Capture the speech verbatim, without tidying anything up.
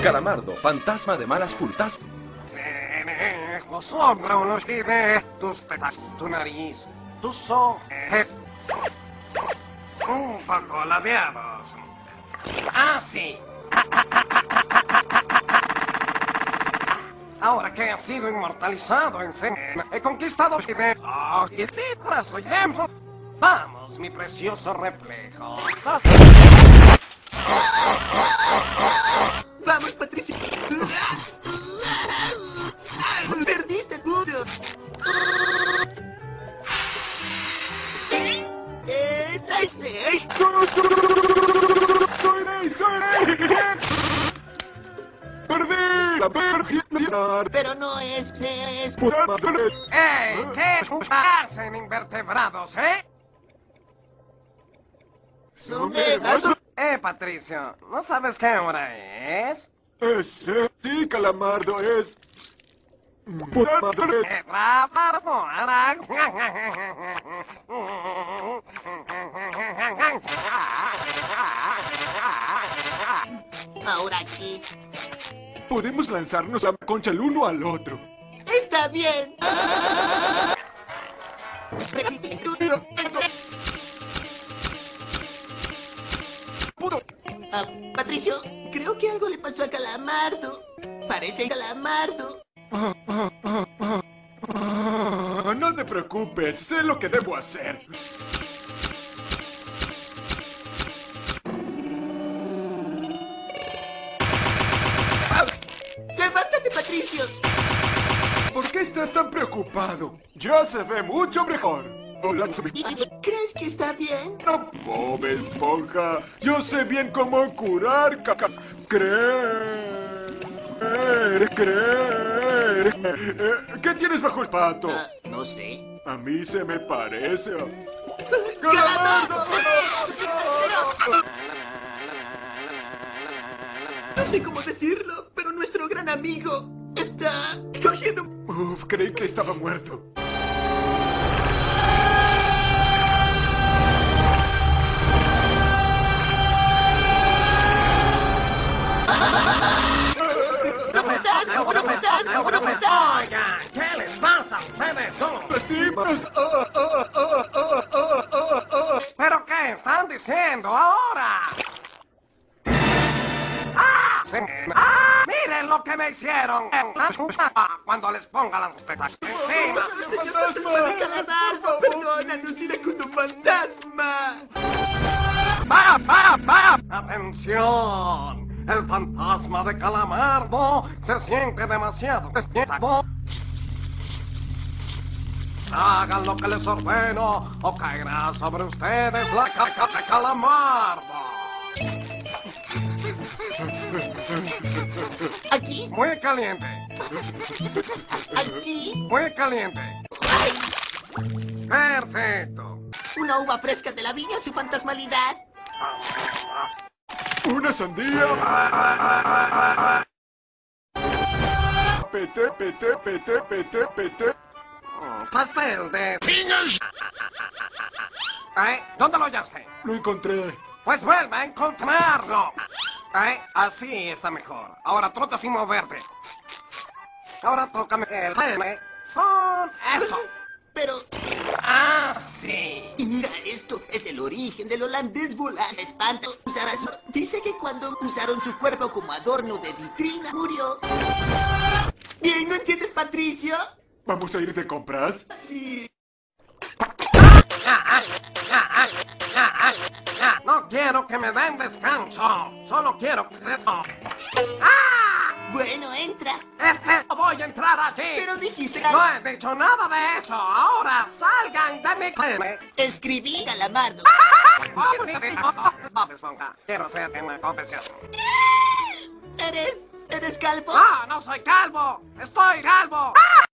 Calamardo, fantasma de malas pultas. Los órganos de tus tetas, tu nariz, tus ojos, un poco ladeados. Ah, sí. Ahora que he sido inmortalizado en cena, he conquistado oh, y cifras, ejemplo. Vamos, mi precioso reflejo. ¡Sos... Vamos, Patricio. Perdiste mucho. ¡Esta es él! ¡Soy rey! ¡Soy rey! ¡Perdí! ¡La perdí! Pero no es... es... ¡Ey! ¿Qué es jugarse en invertebrados, eh? Son negros. Eh, Patricio, ¿no sabes qué hora es? Ese, sí, Calamardo, es... Eh, Rapardo, ara- Ahora aquí. Podemos lanzarnos a concha el uno al otro. Está bien. Ah, Patricio, creo que algo le pasó a Calamardo. Parece Calamardo. Ah, ah, ah, ah, ah, no te preocupes, sé lo que debo hacer. ¡Levántate, Patricio! ¿Por qué estás tan preocupado? Ya se ve mucho mejor. Hola, ¿Crees que está bien? no, Bob Esponja. Yo sé bien cómo curar cacas. Creer, creer. Eh, ¿Qué tienes bajo el pato? Ah, no sé. A mí se me parece. a- ¡Calamardo! No sé cómo decirlo, pero nuestro gran amigo está cogiendo... Uf, creí que estaba muerto. ¡No me dan! ¡No me dan! ¡No me dan! Oigan, ¿qué les pasa a ustedes dos? ¡Lastimas! ¡Ah, ah, ah, ah, ah, ah, ah! ¿Pero qué están diciendo ahora? ¡Ah! Sí. ¡Ah! ¡Miren lo que me hicieron! Cuando les ponga las tetas encima. ¡Calamardo! ¡Perdónanos, iracundo fantasma! ¡Va, va, va! ¡Atención! El fantasma de Calamardo se siente demasiado despierto. Hagan lo que les ordeno o caerá sobre ustedes la caca de Calamardo. ¿Aquí? Muy caliente, ¿Aquí? muy caliente. ¡Ay! Perfecto. ¿Una uva fresca de la viña, su fantasmalidad? ¡Una sandía! Pete, pete, pete, pete, pete. Pastel de... ¿Eh? ¿Dónde lo hallaste? Lo encontré. Pues vuelve a encontrarlo. ¿Eh? Así está mejor. Ahora trota sin moverte. Ahora tócame el pene con esto. Pero... Ah, sí. Y mira esto, es el origen del holandés volante. Espanto. Usarás... Dice que cuando usaron su cuerpo como adorno de vitrina, murió. Bien, ¿no entiendes, Patricio? ¿Vamos a ir de compras? Sí. Ah, ah, ah, ah, ah, ah. No quiero que me den descanso. Solo quiero que se... ¡Ah! Bueno, entra. Este no voy a entrar allí. Pero dijiste... No he dicho nada de eso. Ahora salgan de mi pene. Escribí, Calamardo. Bob Esponja, quiero hacerte una confesión. ¿Eres... eres calvo? ¡Ah, no soy calvo! ¡Estoy calvo!